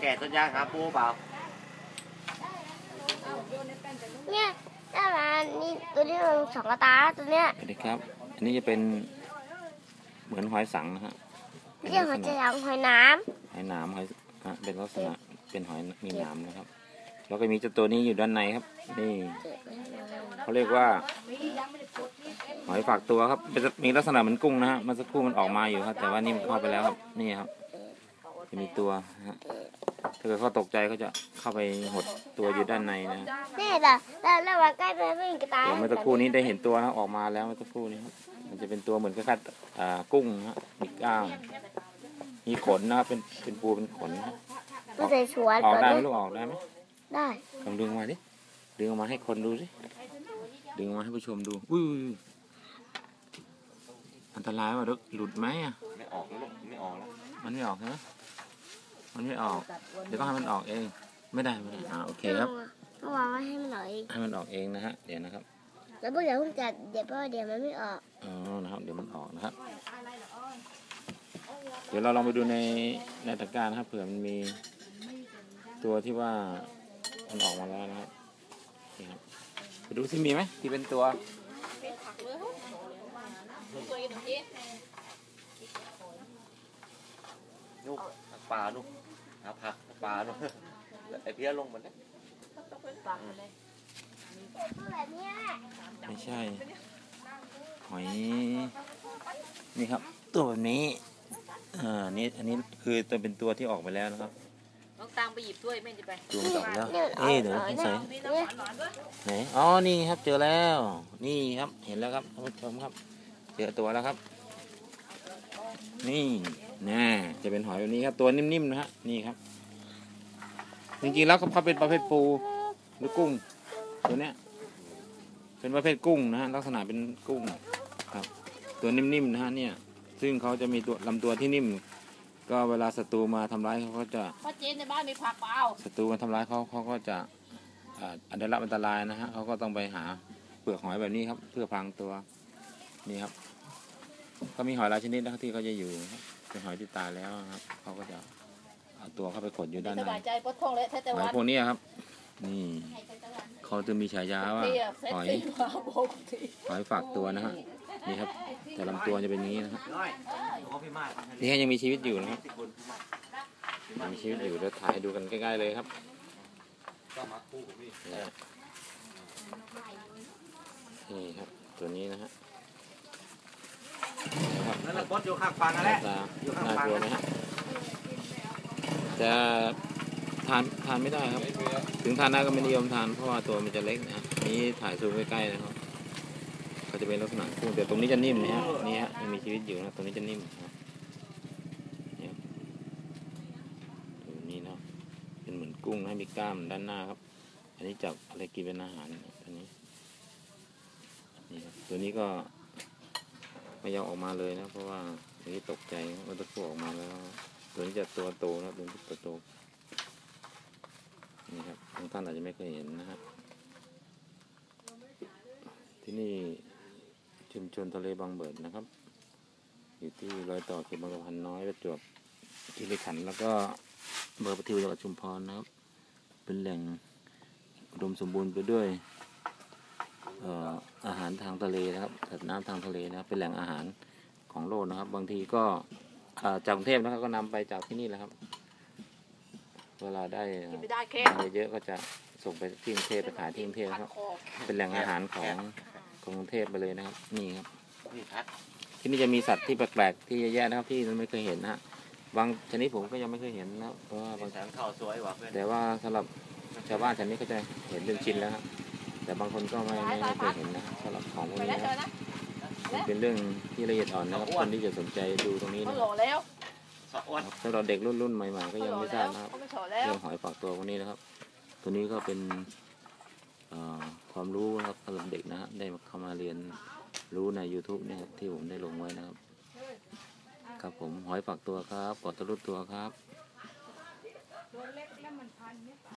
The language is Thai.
ก่ต้นยางหาปูเปล่าเนี่ยได้มานี่ตัวนี้มันสองกระตาตัวเนี้ยสวัสดีครับอันนี้จะเป็นเหมือนหอยสังนะฮะเรียกหอยสังหอยน้หอยหนามหอยเป็นลักษณะเป็นหอยมีหนามนะครับแล้วก็มีเจ้าตัวนี้อยู่ด้านในครับนี่เขาเรียกว่าหอยฝากตัวครับมีลักษณะเหมือนกุ้งนะฮะเมื่อสักครู่มันออกมาอยู่ครับแต่ว่านี่มันเข้าไปแล้วครับนี่ครับจะมีตัวฮะถ้าเกิดเขาตกใจเขาจะเข้าไปหดตัวอยู่ด้านในนะนี่แหละแล้วมาใกล้ไปไม่มีกระตาเมื่อสักครู่นี้ได้เห็นตัวนะออกมาแล้วเมื่อสักครู่นี้ครับมันจะเป็นตัวเหมือนคล้ายๆกุ้งฮะมีกล้ามมีขนนะครับเป็นปูเป็นขนมันใส่สวนออกได้ไหมลูกออกได้ไหมได้ลองดึงมาดิดึงออกมาให้คนดูสิดึงออกมาให้ผู้ชมดูอุ้ยอันตรายว่ะลูกหลุดไหมอ่ะไม่ออกแล้วลูกไม่ออกแล้วมันไม่ออกใช่ไหมมันไม่ออกเดี๋ยวต้องให้มันออกเองไม่ได้โอเคครับต้องวางไว้ให้มันออกเองให้มันออกเองนะฮะเดี๋ยวนะครับแล้วพวกเดี๋ยวเพิ่งจัดเดี๋ยวมันไม่ออกนะครับเดี๋ยวมันออกนะครับเดี๋ยวเราลองไปดูในตะกร้านะครับเผื่อมันมีตัวที่ว่ามันออกมาแล้วนะครับนี่ครับไปดูสิมีไหมที่เป็นตัวลูกปลาลูกหาผักปลาลูกไอเพี้ยลงมันเนี่ยไม่ใช่หอยนี่ครับตัวแบบนี้นี่อันนี้คือตัวเป็นตัวที่ออกไปแล้วนะครับน้องตังไปหยิบด้วยไม่จะไปดูมันออกไปแล้วเดี๋ยวใส่ไหนอ๋อนี่ครับเจอแล้วนี่ครับเห็นแล้วครับท่านผู้ชมครับเจอตัวแล้วครับนี่น่จะเป็นหอยแบบนี้ครับตัวนิ่มๆนะฮะนี่ครับจริงๆแล้วเขาเป็นประเภทปูหรือกุ้งตัวเนี้ยเป็นประเภทกุ้งนะฮะลักษณะเป็นกุ้งครับตัวนิ่มๆนะฮะเนี่ยซึ่งเขาจะมีตัวลำตัวที่นิ่มก็เวลาศัตรูมาทำร้ายเขาก็จะพ่อเจนในบ้านมีผักเปล่าศัตรูมาทำร้ายเขาก็จะได้รับอันตรายนะฮะเขาก็ต้องไปหาเปลือกหอยแบบนี้ครับเพื่อพรางตัวนี่ครับก็มีหอยหลายชนิดนะครับที่เขาจะอยู่เป็นหอยที่ตายแล้วครับเขาก็จะเอาตัวเข้าไปขดอยู่ด้านในหอยพวกนี้ครับนี่เขาจะมีฉายาว่าหอยฝากตัวนะฮะนี่ครับแต่ลำตัวจะเป็นอย่างนี้นะครับนี่ยังมีชีวิตอยู่นะครับมีชีวิตอยู่แล้วถ่ายดูกันใกล้ๆเลยครับนี่ครับตัวนี้นะฮะนั่นแหละบดอยู่ข้างฟังอะไรอยู่ข้างฟังนะฮะจะทานไม่ได้ครับถึงทานได้ก็ไม่นิยมทานเพราะว่าตัวมันจะเล็กนะนี่ถ่ายซูมใกล้ๆนะครับก็จะเป็นลักษณะกุ้งแต่ตรงนี้จะนิ่มนะฮะนี่ฮะยังมีชีวิตอยู่นะตรงนี้จะนิ่มนะตรงนี้นะเป็นเหมือนกุ้งนะมีกล้ามด้านหน้าครับอันนี้จับอะไรกินเป็นอาหารตัวนี้นี่ครับตัวนี้ก็ไม่ยอมออกมาเลยนะเพราะว่าตัวนี้ตกใจว่าตัวผู้ออกมาแล้วตัวนี้จะตัวโตนะตัวนี้ตัวโตนี่ครับบางท่านอาจจะไม่เคยเห็นนะครับที่นี่ชุมชนทะเลบางเบิดนะครับอยู่ที่รอยต่อเขตบางกะพันน้อยประจวบคีรีขันธ์แล้วก็อำเภอประทิวจังหวัดชุมพรนะครับเป็นแหล่งอุดมสมบูรณ์ไปด้วยอาหารทางทะเลนะครับสัตว์น้ำทางทะเลนะครับเป็นแหล่งอาหารของโลกนะครับบางทีก็จากกรุงเทพนะครับก็นำไปจากที่นี่แหละครับเวลาได้เยอะก็จะส่งไปที่กรุงเทพไปขายที่กรุงเทพครับเป็นแหล่งอาหารของกรุงเทพไปเลยนะครับนี่ครับที่นี่จะมีสัตว์ที่แปลกๆที่เยอะแยะนะครับที่เราไม่เคยเห็นนะฮะบางชนิดผมก็ยังไม่เคยเห็นนะเพราะว่าบางแต่ว่าสำหรับชาวบ้านชนิดก็จะเห็นเป็นชิ้นแล้วครับแต่บางคนก็ไม่เคยเห็นนะครับสำหรับของพวกนี้นะเป็นเรื่องที่ละเอียดอ่อนนะครับคนที่จะสนใจดูตรงนี้นะสำหรับเด็กรุ่นใหม่ๆก็ยังไม่ทราบนะครับเรื่องหอยฝากตัวพวกนี้นะครับตัวนี้ก็เป็นความรู้นะครับสำหรับเด็กนะฮะได้เข้ามาเรียนรู้ใน YouTube เนี่ยที่ผมได้ลงไว้นะครับครับผมหอยฝากตัวครับปลอดตะลุตัวครับ